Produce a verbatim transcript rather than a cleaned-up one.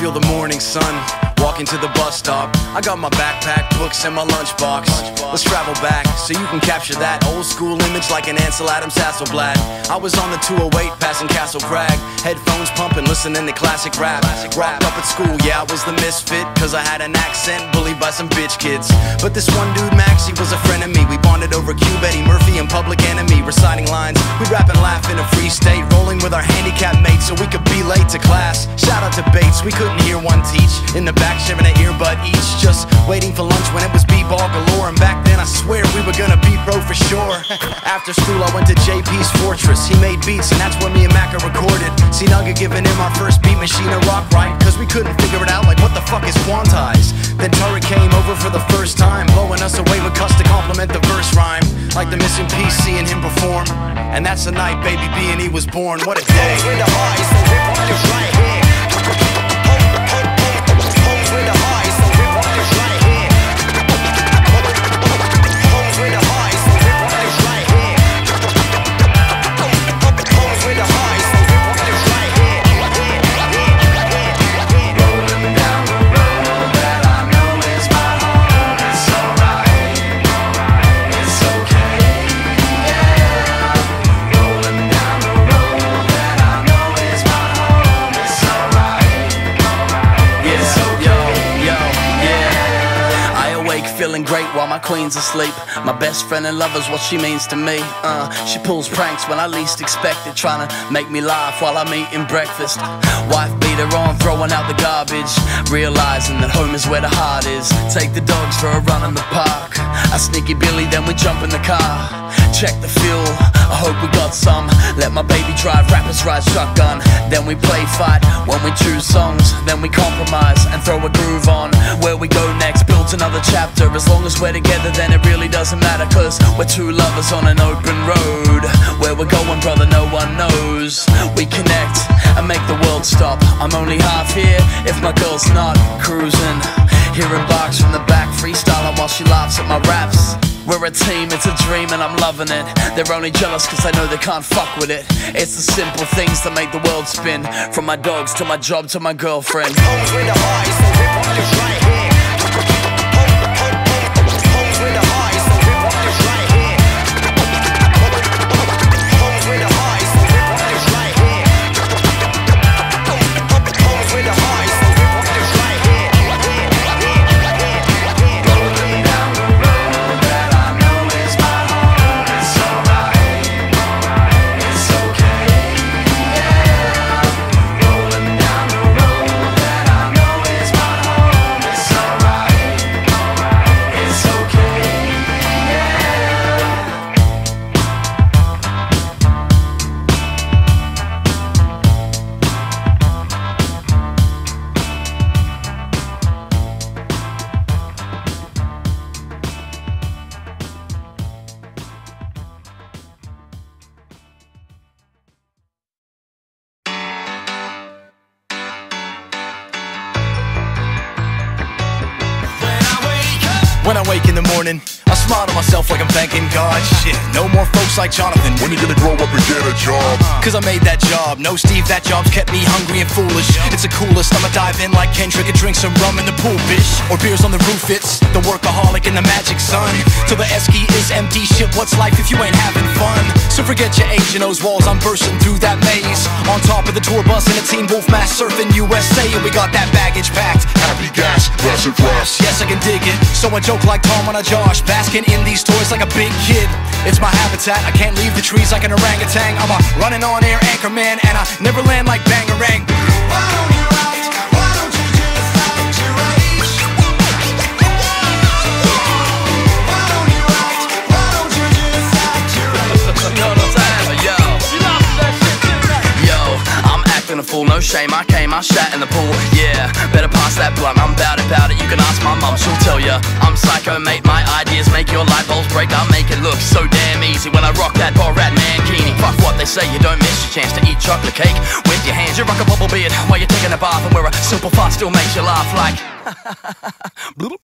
feel the morning sun. Walking to the bus stop, I got my backpack, books, and my lunchbox. Let's travel back so you can capture that old school image like an Ansel Adams Hasselblad. I was on the two oh eight passing Castle Crag, headphones pumping, listening to classic rap. Rocked up at school, yeah, I was the misfit, cause I had an accent, bullied by some bitch kids. But this one dude, Max, he was a friend of me. We bonded over Cube, Eddie Murphy, and Public Enemy. Reciting lines, we'd rap and laugh in a free state, rolling with our handicapped mates so we could be late to class. Shout out to Bates, we couldn't hear one teach. In the back, sharing an earbud each, just waiting for lunch when it was b-ball galore. And back then I swear we were gonna be pro for sure. After school I went to J P's Fortress. He made beats and that's where me and Macca recorded. See Nugget giving him our first beat machine and rock right, cause we couldn't figure it out, like what the fuck is quantize. Then Turret came over for the first time, blowing us away with cuss to compliment the verse rhyme. Like the missing piece, seeing him perform. And that's the night Baby B and E was born. What a day. With the heart, so rip on this right here. With the heart, so rip on this right here. Homes with the heart, so rip on this right here. Homes with the heart, so rip on this right here. Rolling down the road that I know is my home. It's alright, it's okay, yeah. Rolling down the road that I know is my home. It's alright, yeah. So yo, yo, yeah. I awake feeling great while my queen's asleep. My best friend and lover's what she means to me. Uh, she pulls pranks when I least expect it, trying to make me laugh while I'm eating breakfast. Wife beat her on, throwing out the garbage, realizing that home is where the heart is. Take the dogs for a run in the park. I sneaky Billy, then we jump in the car. Check the fuel, I hope we got some. Let my baby drive, rappers ride shotgun. Then we play fight when we choose songs. Then we compromise and throw a groove on. Where we go next builds another chapter. As long as we're together then it really doesn't matter, cause we're two lovers on an open road. Where we're going brother no one knows. We connect and make the world stop. I'm only half here if my girl's not cruising. Hearing barks from the back, freestyling while she laughs at my raps. We're a team, it's a dream and I'm loving it. They're only jealous cause I know they can't fuck with it. It's the simple things that make the world spin. From my dogs to my job to my girlfriend. Homes with the heart, so rip on this right here. Homes with the heart, so rip on this right here. Homes with the heart, so rip on this right here. Homes with the heart, so rip on this right here. Rolling down the road that I know is my home. It's alright, it's okay, yeah. Rolling down the road that I know is my home. It's alright, it's okay, yeah. When I wake in the morning, I smile to myself like I'm thanking God. Shit, no more folks like Jonathan. When you gonna grow up and get a job? Cause I made that job. No, Steve, that job's kept me hungry and foolish. It's the coolest, I'ma dive in like Kendrick and drink some rum in the pool, bitch. Or beers on the roof, it's the workaholic in the magic sun. Till the Esky is empty, shit, what's life if you ain't having fun? So forget your age and those walls, I'm bursting through that maze. On top of the tour bus in a Teen Wolf mask, surfing U S A. And we got that baggage packed. Happy gas, blessed cross. Yes, I can dig it. So I joke like Tom on a Josh, basking in these toys like a big kid. It's my habitat, I can't leave the trees like an orangutan. I'm a running on air anchor man, and I never land like Bangarang. Why don't you write? Why don't you just find your age? Why don't you write? Why don't you just find your age? You know what I'm saying? Yo, yo, I'm acting a fool, no shame. I came, I shat in the pool. Yeah, better pass that blunt. I'm bout it, bout it. You can ask my mum, she'll tell ya. I'm psycho, mate. My ideas make your light bulbs break. I make it look so damn easy when I rock that Borat mankini. Fuck what they say, you don't miss your chance to eat chocolate cake with your hands. You rock a bubble beard while you're taking a bath, and where a simple fart still makes you laugh like.